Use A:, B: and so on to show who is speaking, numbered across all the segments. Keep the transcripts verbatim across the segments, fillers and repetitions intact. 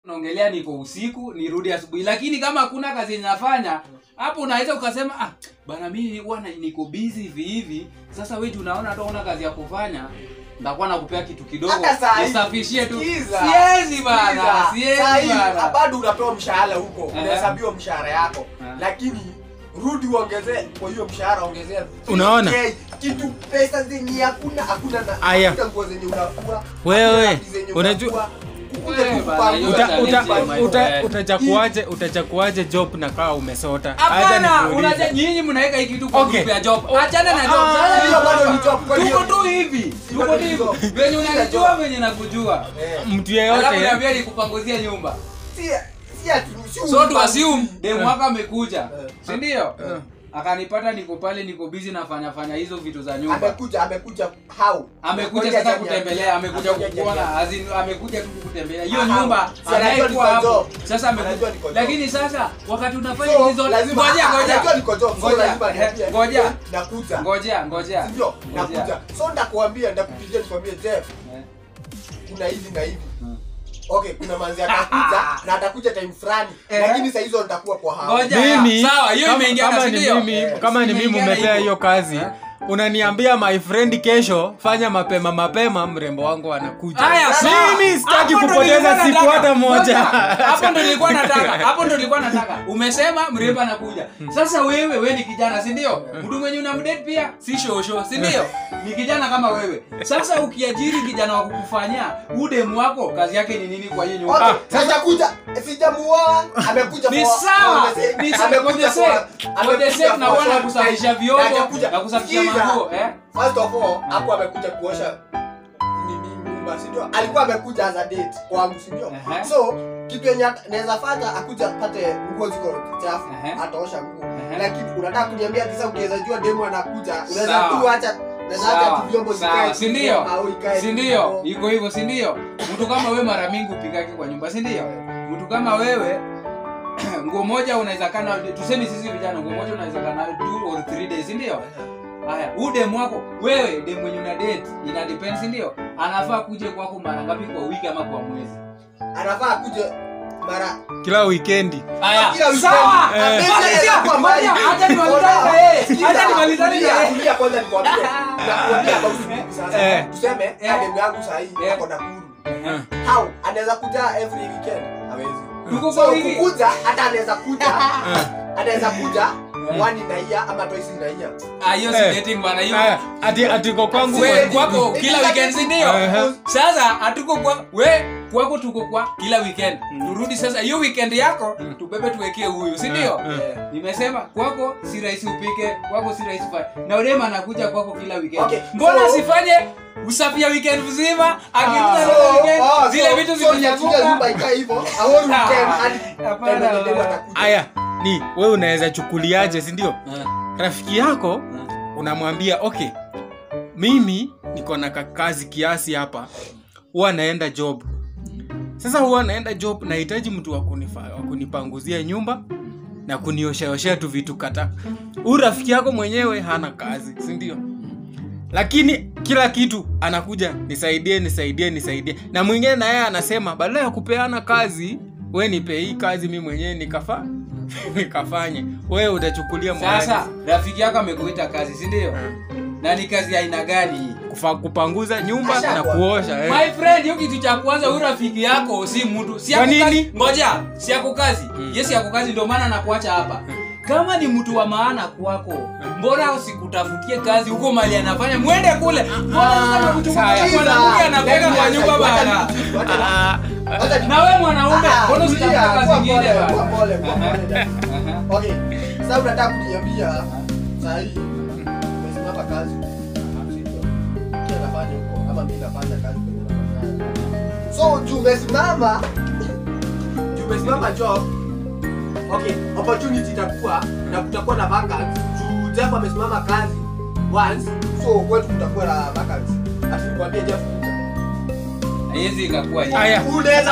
A: Naongelea niko usiku nirudi asubuhi, lakini kama hakuna kazi ninafanya hapo unaweza ukasema ah bana mimi huwa niko busy hivi hivi. Sasa wewe unaona hata una kazi ya kufanya, ndakuwa nakupea kitu kidogo usafishie tu. Siwezi bana, siwezi bana.
B: Bado unapewa mshahara huko, unahesabiwa mshahara yako, lakini rudi uongezee kwa hiyo mshahara, ongezea.
C: Unaona
B: kitu pesa zenye hakuna hakuna na hakuna nguo zenye unafua
C: wewe unajua utachakuaje utachakuaje job na kaa umesota.
A: Hapana, unaje nyinyi mnaweka hiki kitu kwa group ya job. Achana na job.
B: Hiyo bado ni job.
A: Tuko tu hivi. Tuko hivi. Wewe unanijua venye nakujua.
C: Mtu yeyote
A: anaambia nikupanguzia nyumba.
B: Si si ati
A: so tu assume demu wako amekuja. Si ndio? Akanipata niko pale niko busy nafanya fanya hizo vitu za nyumba.
B: Amekuja amekuja how?
A: Amekuja sasa kutembelea, amekuja kukuona, azin amekuja tu kutembelea. Hiyo nyumba anaikuwa hapo. Sasa amekuja. Lakini sasa wakati unafanya hizo ngoja ngoja.
B: Najua niko job.
A: Ngoja. Ngoja.
B: Nakuja.
A: Ngoja, ngoja.
B: Sio? Nakuja. So ndakuambia ndakupigia nikwambie Jeff. Kuna hivi na hivi. Okay, kuna manzi atakuja na atakuja time fulani, lakini saa hizo nitakuwa kwa hao.
C: Mimi
A: sawa, hiyo imeingia
C: kama ni mimi, kama ni mimi umepea hiyo kazi, unaniambia my friend kesho fanya mapema mapema, mrembo wangu anakuja. Mimi sitaki kupoteza siku hata moja.
A: Hapo ndo nilikuwa nataka. Hapo ndo nilikuwa nataka. Umesema mrembo anakuja. Sasa wewe wewe ni kijana, si ndio? Mtu mwenye unamdate pia si show show, si ndio? Ni kijana kama wewe. Sasa ukiajiri kijana wa kukufanyia, udemu wako kazi yake ni nini kwa hiyo nyumba?
B: Okay, sasa kuja sijamuoa, amekuja
A: kwa. Ni sawa. Ni amekuja sasa. Amekuja na wana kusafisha vyombo na kusafisha manguo, eh?
B: First of all, hapo amekuja kuosha nini nyumba, si ndio? Alikuwa amekuja as a date kwangu, si ndio? So, kitu yenye naweza fanya akuja apate nguo ziko chafu, ataosha nguo. Lakini unataka kuniambia sasa ukiweza jua demo anakuja, unaweza tu acha
A: si ndio? Si ndio? Iko hivyo, si ndio? Mtu kama wewe mara mingi upikake kwa nyumba, si ndio? Mtu kama wewe nguo moja unaweza kana, tuseme sisi vijana nguo moja unaweza kana two or three days, si ndio? Haya, udemu wako wewe demu mwenye una date ina depends, si ndio? Anafaa kuje kwako mara ngapi kwa wiki ama kwa mwezi?
B: Anafaa kuje mara
C: kila weekend.
A: Haya, sawa. Acha nimalizane yeye. Acha nimalizane yeye.
B: Kulia kwanza nikwambie. Nakwambia kwa usiku sasa. Tuseme demu yangu saa hii ako na kuru. How? Anaweza kuja every weekend? Hawezi.
A: Tuko kwa wiki.
B: Kuja hata anaweza kuja. Anaweza kuja one in a year ama twice in a year.
A: Ah, hiyo si dating bwana hiyo.
C: Ati ati kwa kwangu
A: kwako kila weekend, si ndio? Sasa hatuko kwa we kwako tuko kwa kila weekend. Turudi sasa hiyo weekend yako tubebe tuwekee huyu, si ndio? Nimesema kwako si rahisi upike, kwako si rahisi fanya. Na Urema anakuja kwako kila weekend. Mbona asifanye usafi ya weekend mzima? Akikuja leo weekend zile vitu zinakuja
B: nyumba ikaa hivyo. Au weekend hadi
C: aya ni wewe unaweza chukuliaje, si ndio? Rafiki yako unamwambia okay, mimi niko na kazi kiasi hapa, huwa naenda job. Sasa huwa naenda job, nahitaji mtu wa kunipanguzia nyumba na kunioshaoshea tu vitu kata. Huyu rafiki yako mwenyewe hana kazi, si ndio? Lakini kila kitu anakuja nisaidie nisaidie nisaidie. Na mwingine na yeye anasema badala ya kupeana kazi, wewe nipe hii kazi mimi mwenyewe nikafa nikafanye. Wewe utachukulia mwana.
A: Sasa rafiki yako amekuita kazi, si ndio? Na ni kazi aina gani hii?
C: Kufa kupanguza nyumba na kuosha,
A: eh. My friend, hiyo kitu cha kwanza huyu rafiki yako si mtu. Si yako kazi. Ngoja, si yako kazi. Hmm. Yes, yako kazi ndio maana nakuacha hapa. Hmm. Kama ni mtu wa maana kwako, mbona usikutafutie kazi huko mali anafanya? Mwende kule. Mbona unamchukua mwanamke anapeka kwa nyumba bana? Na wewe mwanaume, mbona usitafuta kazi nyingine bana?
B: Pole pole. Okay. Sasa unataka kuniambia saa hii umesimama kazi. Kia nafanya huko ama mimi nafanya kazi kwenye nafanya. So tumesimama tumesimama job. Okay, opportunity itakuwa na kutakuwa na vacancy. Juu Jeff amesimama kazi once, so kwetu kutakuwa na vacancy. Asikwambie Jeff kuja.
A: Haiwezi ikakuwa hiyo.
B: Unaweza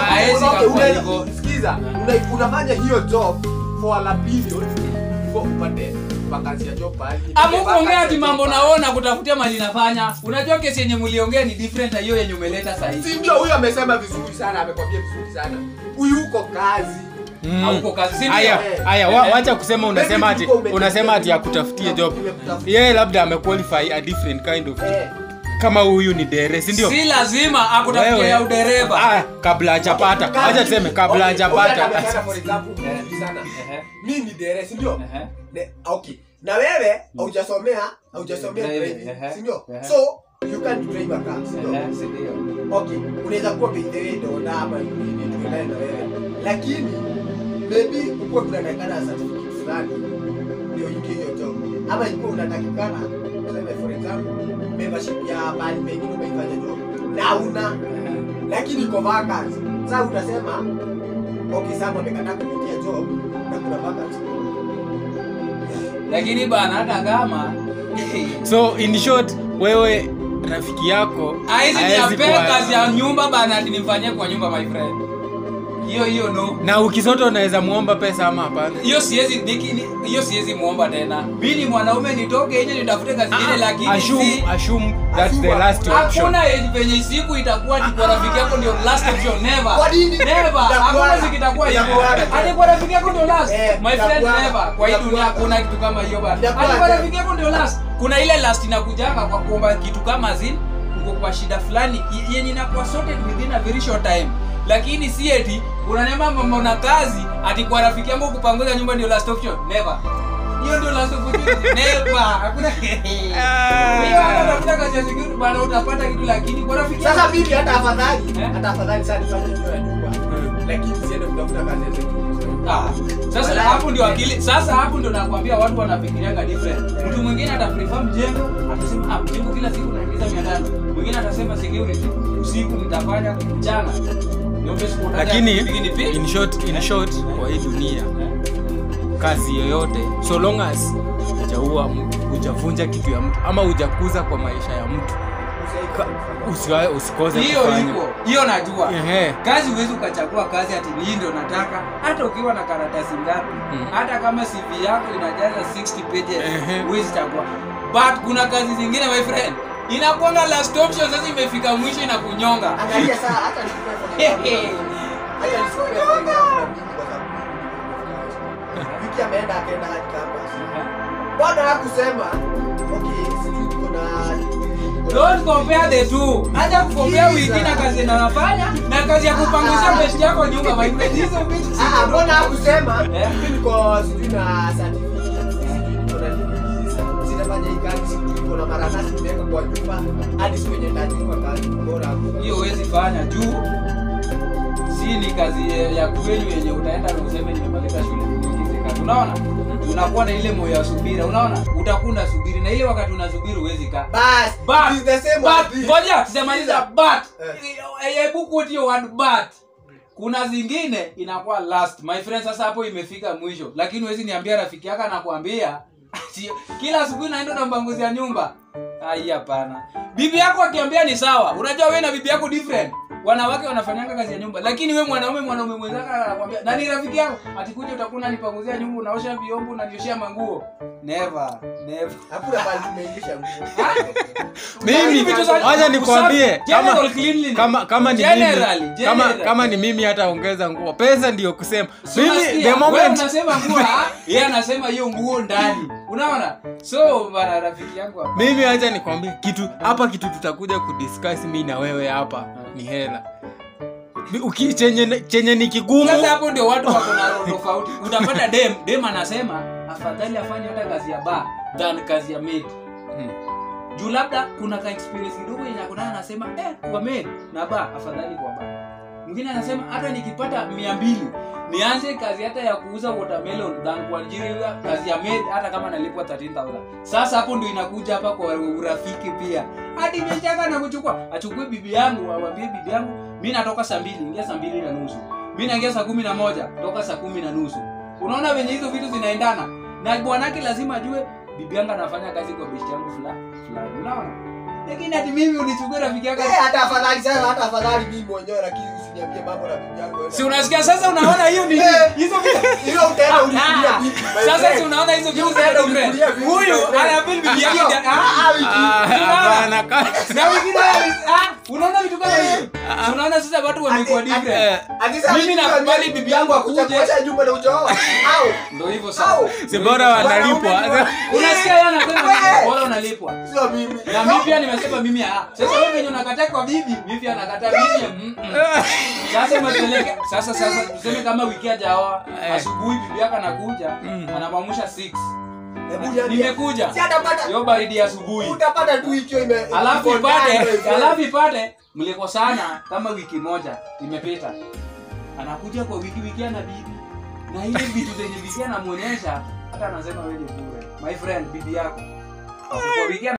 B: kusikiza. Unafanya hiyo job for a period before upate vacancy ya job pale.
A: Amuongea ati mambo naona kutafutia mali nafanya. Unajua kesi yenye mliongea ni different na hiyo yenye umeleta sasa hivi.
B: Si ndio huyo amesema vizuri sana, amekwambia vizuri sana. Huyu uko kazi.
C: Mm.
A: Hauko kazi si ndio?
C: Aya, aya, wa, wacha kusema unasema ati unasema ati akutafutie job. Yeye labda amequalify a different kind of
B: Eh.
C: kama huyu ni dere, si ndio?
A: Si lazima akutafutie ya udereva.
C: Ah, kabla hajapata.
B: Okay,
C: Acha tuseme kabla hajapata.
B: Okay, okay, for example, sana.
A: Ehe.
B: Mimi ni dere, si ndio?
A: Ehe.
B: Ne- Okay. Na wewe haujasomea, haujasomea
A: Driving,
B: driving,
A: ehe.
B: si ndio?
A: Ehe.
B: So, you can't drive a car, si ndio?
A: Eh, si ndio.
B: Okay, unaweza kuwa bidhere ndio ama nini tuendane na wewe. Lakini maybe uko kunatakana certificate fulani ndio ingie hiyo job. Ama iko unatakikana tuseme for example membership ya bali pengine umeifanya job. Na una lakini kwa vacancy. Sasa utasema okay, sasa umekataa kuingia job na kuna vacancy.
A: Lakini bana hata kama
C: So in short, wewe rafiki yako
A: aizi
C: haezi
A: niapee
C: kuwa-
A: kazi ya nyumba bana ati nimfanyie kwa nyumba my friend. Hiyo hiyo no.
C: na ukisoto unaweza muomba pesa ama hapana?
A: Hiyo siwezi diki hiyo siwezi muomba tena. Mimi ni mwanaume nitoke nje nitafute kazi nyingine lakini
C: assume
A: si
C: assume that's the last option.
A: hakuna age penye siku itakuwa ni kwa rafiki yako ndio last option never.
B: Kwa nini?
A: Never.
B: Itakuwa-
A: Hakuna siku itakuwa hivyo.
B: itakuwa-
A: Hadi kwa rafiki yako ndio last.
B: Eh,
A: My friend
B: itakuwa-
A: never. Kwa hii dunia
B: itakuwa-
A: hakuna kitu kama hiyo bana.
B: Itakuwa-
A: Hadi kwa rafiki yako ndio last. Kuna ile last inakujanga kwa kuomba kitu kama zin uko kwa shida fulani y- yenye inakuwa sorted within a very short time. Lakini si eti unanema mambo na kazi ati kwa rafiki yangu kupanguza nyumba ndio last option. Never. Hiyo ndio last option. Never. Hakuna. Hiyo hata utafuta kazi ya security bana utapata kitu lakini kwa rafiki
B: Sasa
A: yako
B: mimi hata afadhali,
A: Eh?
B: hata afadhali sana nifanye hiyo ya nyumba. Lakini siende kutafuta kazi ya security.
A: Ah, sasa
B: Wala-
A: hapo ndio akili. Sasa hapo ndio nakwambia watu wanafikirianga different. Mtu mwingine ataprefer mjengo, atasema ah, mjengo kila siku naingiza mia tano. Mwingine atasema security, usiku nitafanya mchana. Niombe siku moja.
C: Lakini
A: Pigini pi.
C: in short in short kwa hii dunia kazi yoyote so long as hujaua mtu, hujavunja kitu ya mtu ama hujakuza kwa maisha ya mtu usiwae usikoze
A: Hiyo
C: kufanya.
A: iko. Hiyo najua.
C: Ehe.
A: Kazi huwezi ukachagua kazi ati hii ndio nataka hata ukiwa na karatasi ngapi.
C: Mm.
A: Hata kama C V yako inajaza sixty pages
C: Ehe.
A: huwezi chagua. But kuna kazi zingine my friend inakuanga last option sasa imefika mwisho inakunyonga.
B: Angalia saa hata nikupe for example. Hata nikupe for example na mimi kwa sababu wiki ameenda akaenda hadi campus. Bwana hakusema okay, sijui tuko na
A: Don't compare the two. Acha kukompea wiki na kazi unayofanya na kazi ya kupanguzia best yako nyumba my friend. Hizo vitu si
B: Ah, mbona hakusema?
A: Eh?
B: Mimi niko sijui na certificate, sijui niko na degree, sinafanya hii kazi, sijui niko na makaratasi nimeweka kwa nyumba hadi siku yenye nitajiunga kazi. Bora hakusema.
A: hiyo huwezi fanya juu si ni kazi ya kweli yenye utaenda na useme nimemaliza shule niingize kazi. Unaona? Unakuwa na ile moyo wa subira. Unaona? Utakuwa subiri na ile wakati unasubiri huwezi kaa.
B: Bas,
A: But,
B: it is the same
A: but,
B: as this.
A: ngoja, sijamaliza, but,
B: Eh.
A: hebu quote hiyo word but. Kuna zingine inakuwa last. My friend sasa hapo imefika mwisho. Lakini huwezi niambia rafiki yako anakuambia ati kila asubuhi naenda na mpanguzi ya nyumba. Ai hapana. Bibi yako akiambia ni sawa. Unajua wewe na bibi yako different. Wanawake wanafanyanga kazi ya nyumba. Lakini wewe mwanaume mwanaume mwenzako anakuambia nani rafiki yako? Atikuje utakuwa unanipanguzia nyumba, unaosha vyombo, unanioshea manguo. Never, never.
B: Hakuna bali umeingisha nguo.
C: Mimi
A: Vitu za-
C: wacha nikwambie
A: General
C: kama
A: cleanliness.
C: kama kama ni
A: Generally,
C: mimi kama
A: generally.
C: kama ni mimi hata ongeza nguo. Pesa ndio kusema. Mimi
A: Unasikia?
C: the
A: Wewe
C: moment
A: unasema nguo, ah, yeye anasema hiyo nguo ndani. Unaona? So bana rafiki yangu hapa.
C: mimi acha nikwambie kitu hapa, kitu tutakuja kudiscuss mimi na wewe hapa ni hela. Mi- Uki chenye chenye ni kigumu.
A: Sasa hapo ndio watu wako na roho tofauti. Utapata dem, dem anasema afadhali afanye hata kazi ya bar than kazi ya maid.
C: Hmm.
A: Juu labda kuna ka experience kidogo yenye akona anasema eh kwa maid na bar afadhali kwa bar. Mwingine anasema hata nikipata mia mbili nianze kazi hata ya kuuza watermelon than kuajiriwa kazi ya maid hata kama nalipwa thirteen thousand. Sasa hapo ndio inakuja hapa kwa urafiki pia. Hadi mchaka na kuchukua, achukue bibi yangu, awambie bibi yangu, mimi natoka saa mbili, ingia saa mbili na nusu. Mimi naingia saa kumi na moja, toka saa kumi na nusu. Unaona venye hizo vitu zinaendana? Na bwanake lazima ajue bibi yangu anafanya kazi kwa best yangu fulani fulani. Unaona? Lakini hadi mimi unichukue rafiki yako.
B: Eh, hata afadhali sana, hata afadhali mimi mwenyewe lakini usiniambie mambo na bibi yangu.
A: Si unasikia sasa unaona hiyo ni hizo
B: hiyo utaenda ulikulia bibi.
A: Sasa si unaona hizo vitu za ulikulia huyu anapili bibi yake.
C: Hapana kaka.
A: Na wengine ah unaona vitu kama hizo. Unaona sasa watu wamekuwa different. Mimi nakubali bibi yangu akuje
B: kuacha nyumba na ujaoa. Au
A: ndio hivyo sasa.
C: Si bora wanalipwa.
A: Unasikia yeye anasema bora unalipwa.
B: Sio mimi.
A: Na mimi pia nimesema mimi ah. Sasa wewe wenyewe unakataa kwa bibi, mimi pia nakataa bibi. Sasa mteleke. Sasa sasa tuseme kama wiki hajaoa, asubuhi bibi yake anakuja, anamwamsha six. Nimekuja.
B: Si atapata.
A: Yo baridi asubuhi.
B: Utapata tu hicho ime.
A: Alafu ipate, alafu ipate mlikosana kama wiki moja imepita. Anakuja kwa wiki wiki ana bibi. Na ile vitu zenye bibi anamuonyesha hata anasema wewe ni bure. My friend bibi yako. Kwa wiki